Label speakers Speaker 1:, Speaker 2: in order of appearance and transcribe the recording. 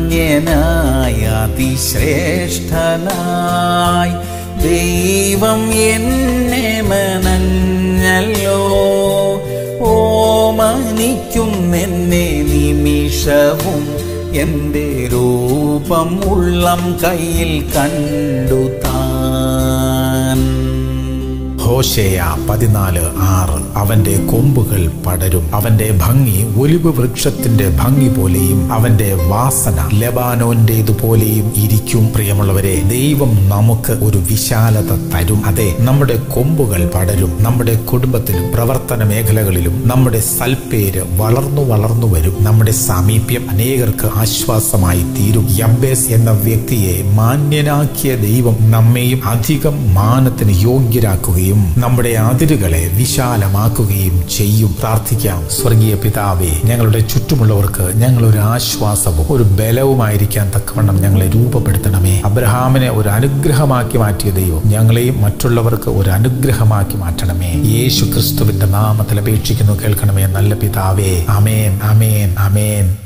Speaker 1: മാന്യനായ അതിശ്രേഷ്ഠനായി ദൈവം എന്നെ മനഞ്ഞല്ലോ. ഓമനിക്കുന്നെന്നെ നിമിഷവും എൻ്റെ രൂപം ഉള്ളം കയ്യിൽ കണ്ടു താൻ.
Speaker 2: ഹോശേയ 14:6. അവന്റെ കൊമ്പുകൾ പടരും, അവന്റെ ഭംഗി ഒലിവ് വൃക്ഷത്തിന്റെ ഭംഗി പോലെയും അവന്റെ വാസന ലെബാനോന്റേതുപോലെയും ഇരിക്കും. പ്രിയമുള്ളവരെ, ദൈവം നമുക്ക് ഒരു വിശാലത തരും. അതെ, നമ്മുടെ കൊമ്പുകൾ പടരും. നമ്മുടെ കുടുംബത്തിലും പ്രവർത്തന മേഖലകളിലും നമ്മുടെ സൽപ്പേര് വളർന്നു വരും. നമ്മുടെ സാമീപ്യം അനേകർക്ക് ആശ്വാസമായി തീരും. യബ്ബേസ് എന്ന വ്യക്തിയെ മാന്യനാക്കിയ ദൈവം നമ്മെയും അധികം മാനത്തിന് യോഗ്യരാക്കുകയും നമ്മുടെ അതിരുകളെ വിശാലമാക്കുകയും ചെയ്യും. പ്രാർത്ഥിക്കാം. സ്വർഗീയ പിതാവേ, ഞങ്ങളുടെ ചുറ്റുമുള്ളവർക്ക് ഞങ്ങളൊരു ആശ്വാസവും ഒരു ബലവുമായിരിക്കാൻ തക്കവണ്ണം ഞങ്ങളെ രൂപപ്പെടുത്തണമേ. അബ്രഹാമിനെ ഒരു അനുഗ്രഹമാക്കി മാറ്റിയ ദൈവം ഞങ്ങളെയും മറ്റുള്ളവർക്ക് ഒരു അനുഗ്രഹമാക്കി മാറ്റണമേ. യേശു ക്രിസ്തുവിന്റെ നാമത്തിൽ അപേക്ഷിക്കുന്നു, കേൾക്കണമേ നല്ല പിതാവേ. ആമേൻ, ആമേൻ, ആമേൻ.